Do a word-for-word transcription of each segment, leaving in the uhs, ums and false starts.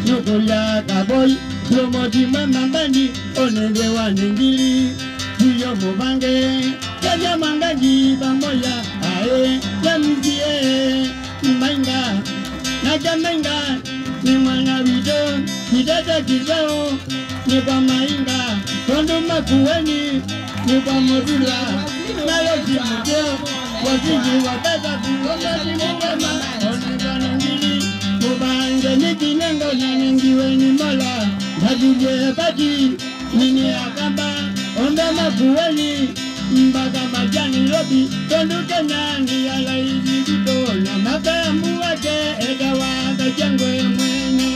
Nukuya kaboy Promoti mama bandi Oneze waningili Kuyo mubange Kaja mangaji Bamoya Ae Yamizie Mainga Naja mainga Ni mwana wido Nidata kizao Ni kwa mainga Kondo makuweni Ni kwa modula Nayo jimuteo Waziji wabeza Kuomba jimutema Oneza ningili Mubange nikinengo na ningiwe ni mola Naduje bati nini akamba Ombe makuweni Mbaga majani lobi Kondu kenyani ala hizi kuto Na mabembu wake Egawa kajangwe mwenye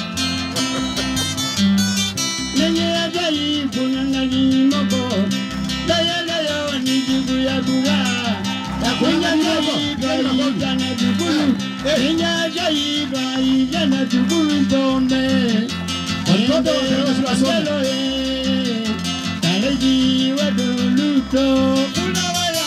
Nenye ajayi kunangani moko Daya daya nijibu ya kuga Kunya nyayi bayi jana jukulu Kunya jayi bayi jana jukulu Tombe Ototo Wandelo e Taleji waduluto Kulawaya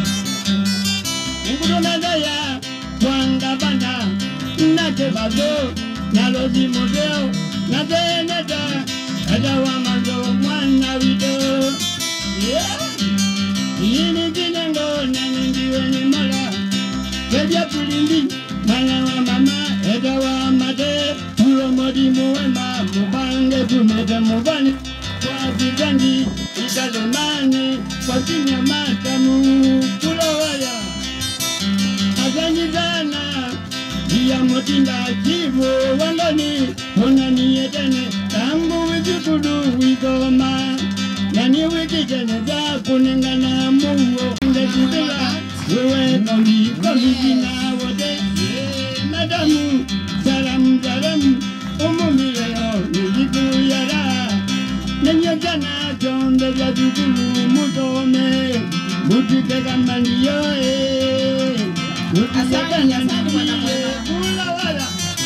Ngudu nadaya Wanga banda Nate bazo Nalozi modeo Nate neta Ajawa mazo mwana wido Yeah Yini kinengo Nanengiwe ni mola Keja pulimbi Mwana wa mama Egawa mate Puro modi muwema Mubange pumete mubani Kwa vizangi Ikalemani Kwa kinya matamu Kulawaya Azanyi zana Iya motinda Kivu wandani Mungani yetene Tangu wikikudu wikoma Nani wikitene za kuningana mungo Ndekibila Uwe kombi kombi jina wote Madamu Salam salam Umumile o Nijiku yara Nenyo jana Jonde ya dukulu Mutome Mutike kamani yo e Mutike kamani Kula wala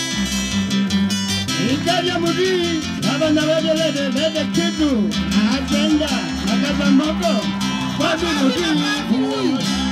Ikaja mudi Abana wajelede Lede kitu Agenda Nakata moko Wadu mudi